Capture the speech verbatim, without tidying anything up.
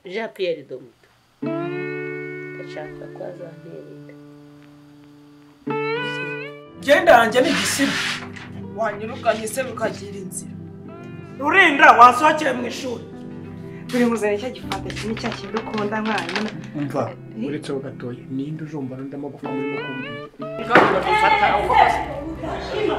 Jean Pierre Domuto ndashaka ko azanterera genda hanjye ni igisibo wanyirukanye se bukagira inzira urinda wasohokeye mu ishuri buri muzanye cya gifata kimwe cya kintu ukunda mwarimu umva uretse ho gatoya ninde ujumba n'undi amagufwa muri mukumbi ngo bifata uko